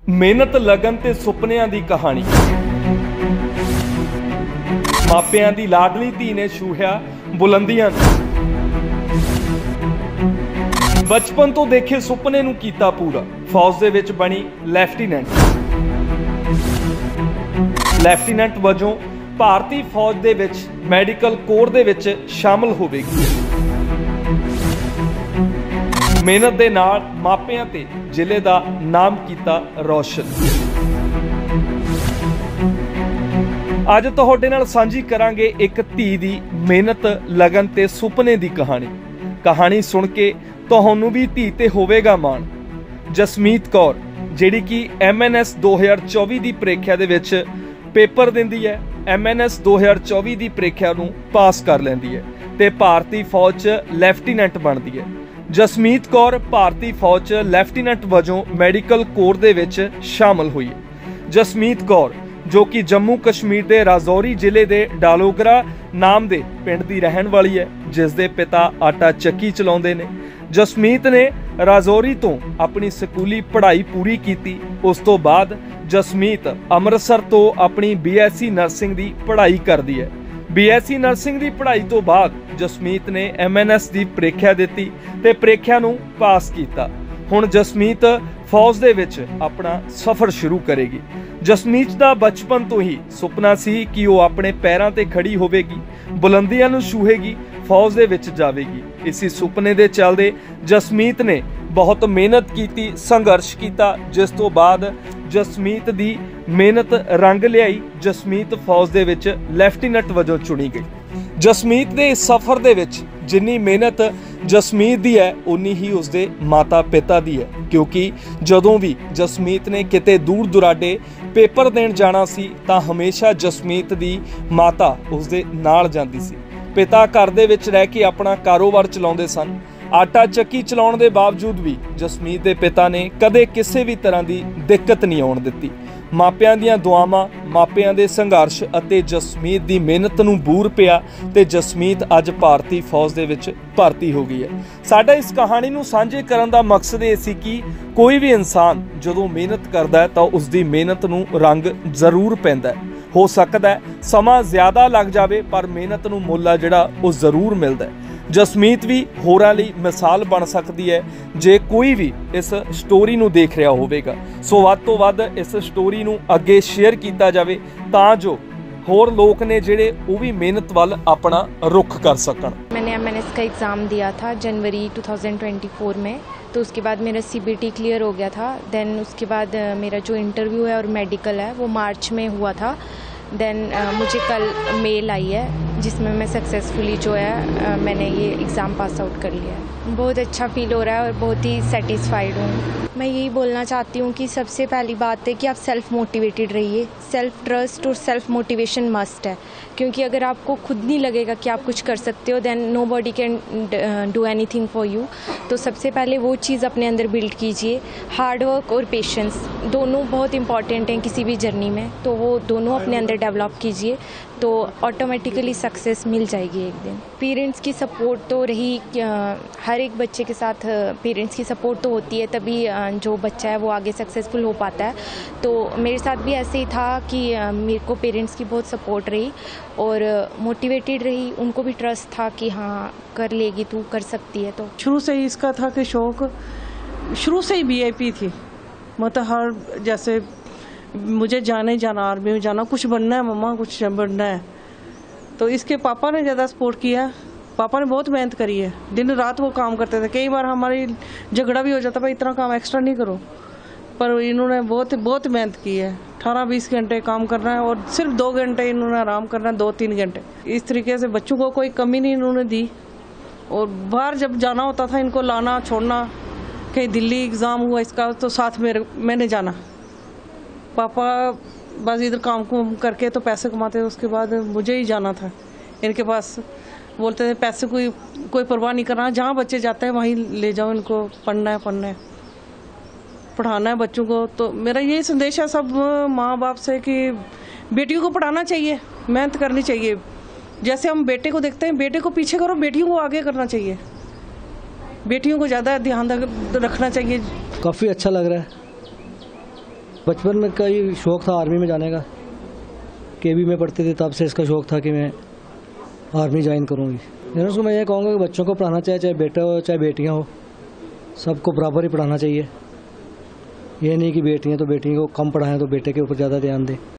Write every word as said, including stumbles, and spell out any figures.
मेहनत लगन ते सुपनियां दी कहानी। मापियां दी लाडली धी ने छूहिया बुलंदियां। बचपन तो देखे सुपने नूं कीता पूरा, फौज दे विच बनी लैफ्टिनेंट। लैफ्टिनेंट वजों भारती फौज दे विच मैडिकल कोर दे विच शामिल होवेगी। मेहनत दे नाल मापियां ते जिले दा नाम कीता रोशन। अज तुहाडे नाल सांझी करांगे एक धी दी मेहनत लगन ते सुपने दी कहानी। कहानी सुन के तुहानू भी धी ते होवेगा माण। जसमीत कौर जिहड़ी कि एम एन एस दो हज़ार चौबी दी प्रीखिया दे विच पेपर दिंदी है, एम एन एस दो हज़ार चौबी दी प्रीखिया नूं पास कर लैंदी है ते भारती फौज च लैफ्टिनेंट बनदी है। जसमीत कौर भारती फौज च लैफ्टिनेंट वजों मैडिकल कोर दे विच शामिल हुई है। जसमीत कौर जो कि जम्मू कश्मीर के राजौरी जिले के डालोगरा नाम के पिंड की रहन वाली है, जिस दे पिता आटा चक्की चलाउंदे ने। जसमीत ने राजौरी तो अपनी स्कूली पढ़ाई पूरी की। उस तो बाद जसमीत अमृतसर तो अपनी बी एस सी नर्सिंग की पढ़ाई करती है। बी एस सी नर्सिंग की पढ़ाई तो बाद जसमीत ने एम एन एस की प्रीखिया दी ते प्रीखिया नूं पास किया। हुण जसमीत फौज दे विच अपना सफ़र शुरू करेगी। जसमीत का बचपन तो ही सुपना सी कि वो अपने पैरों ते खड़ी होवेगी, बुलंदियां नूं छूहेगी, फौज दे विच जावेगी। इसी सुपने दे चलदे जसमीत ने बहुत मेहनत की, संघर्ष किया, जिस तो बाद जसमीत दी मेहनत रंग लियाई। जसमीत फौज दे विच लैफ्टिनेंट वजों चुनी गई। जसमीत दे इस सफ़र दे विच जिन्नी मेहनत जसमीत दी है उन्नी ही उसके माता पिता दी है, क्योंकि जदों भी जसमीत ने किते दूर दुराडे पेपर देण जाना सी तां हमेशा जसमीत दी माता उसदे नाल जांदी सी। पिता घर दे विच रह के अपना कारोबार चलाउंदे सन। आटा चक्की चलाउण दे बावजूद भी जसमीत दे पिता ने कदे किसी भी तरह की दिक्कत नहीं आउण दित्ती। मापियां दीआं दुआवां, मापियां दे संघर्ष अते जसमीत दी मेहनत नूं बूर पिया ते जसमीत अज भारती फौज दे विच भर्ती हो गई है। साडा इस कहानी नूं सांझे करन दा मकसद ये सी कि कोई भी इंसान जदों मेहनत करदा है तां उसदी मेहनत नूं रंग जरूर पैंदा है। हो सकदा है समा ज़्यादा लग जावे पर मेहनत नूं मुੱਲ आ जिहड़ा वो जरूर मिलदा है। जसमीत भी होरां लई मिसाल बन सकती है जे कोई भी इस स्टोरी नूं देख रहा होवेगा। सो वध तो वध इस स्टोरी नूं अगे शेयर किया जावे तां जो होर लोग ने जिहड़े वो भी मेहनत वाल अपना रुख कर सकन। मैंने एम एन एस का एग्ज़ाम दिया था जनवरी दो हज़ार चौबीस में, तो उसके बाद मेरा सी बी टी क्लियर हो गया था। देन उसके बाद मेरा जो इंटरव्यू है और मेडिकल है वो मार्च में हुआ था। देन मुझे कल मेल आई है जिसमें मैं सक्सेसफुली जो है मैंने ये एग्ज़ाम पास आउट कर लिया है। बहुत अच्छा फील हो रहा है और बहुत ही सेटिस्फाइड हूँ। मैं यही बोलना चाहती हूँ कि सबसे पहली बात है कि आप सेल्फ मोटिवेटेड रहिए। सेल्फ ट्रस्ट और सेल्फ मोटिवेशन मस्ट है, क्योंकि अगर आपको खुद नहीं लगेगा कि आप कुछ कर सकते हो then nobody can do anything for you. तो सबसे पहले वो चीज़ अपने अंदर बिल्ड कीजिए। हार्ड वर्क और पेशेंस दोनों बहुत इंपॉर्टेंट हैं किसी भी जर्नी में, तो वो दोनों अपने अंदर डेवलप कीजिए तो ऑटोमेटिकली सक्सेस मिल जाएगी एक दिन। पेरेंट्स की सपोर्ट तो रही, हर एक बच्चे के साथ पेरेंट्स की सपोर्ट तो होती है, तभी जो बच्चा है वो आगे सक्सेसफुल हो पाता है। तो मेरे साथ भी ऐसे ही था कि मेरे को पेरेंट्स की बहुत सपोर्ट रही और मोटिवेटेड रही। उनको भी ट्रस्ट था कि हाँ कर लेगी, तू कर सकती है। तो शुरू से ही इसका था कि शौक शुरू से ही वी आई पी थी, मतलब हर जैसे मुझे जाना ही जाना, आर्मी में जाना, कुछ बनना है मम्मा, कुछ बनना है। तो इसके पापा ने ज़्यादा सपोर्ट किया। पापा ने बहुत मेहनत करी है, दिन रात वो काम करते थे। कई बार हमारी झगड़ा भी हो जाता, भाई इतना काम एक्स्ट्रा नहीं करो, पर इन्होंने बहुत बहुत मेहनत की है। अठारह बीस घंटे काम करना है और सिर्फ दो घंटे इन्होंने आराम करना है, दो तीन घंटे। इस तरीके से बच्चों को कोई कमी नहीं इन्होंने दी। और बाहर जब जाना होता था इनको लाना छोड़ना, कहीं दिल्ली एग्ज़ाम हुआ इसका तो साथ में मैंने जाना। पापा बस इधर काम को करके तो पैसे कमाते थे, उसके बाद मुझे ही जाना था इनके पास। बोलते थे पैसे कोई कोई परवाह नहीं करना, जहाँ बच्चे जाते हैं वहीं ले जाओ, इनको पढ़ना है पढ़ना है पढ़ाना है बच्चों को। तो मेरा यही संदेश है सब माँ बाप से कि बेटियों को पढ़ाना चाहिए, मेहनत करनी चाहिए। जैसे हम बेटे को देखते हैं, बेटे को पीछे करो, बेटियों को आगे करना चाहिए। बेटियों को ज़्यादा ध्यान रखना चाहिए। काफ़ी अच्छा लग रहा है। बचपन में का ही शौक़ था आर्मी में जाने का। केवी में पढ़ते थे तब से इसका शौक़ था कि मैं आर्मी ज्वाइन करूँगी। पेरेंट्स को मैं ये कहूँगा कि बच्चों को पढ़ाना चाहिए, चाहे बेटा हो चाहे बेटियाँ हो, सबको बराबर ही पढ़ाना चाहिए। ये नहीं कि बेटियाँ तो बेटियों को कम पढ़ाएं तो बेटे के ऊपर ज़्यादा ध्यान दें।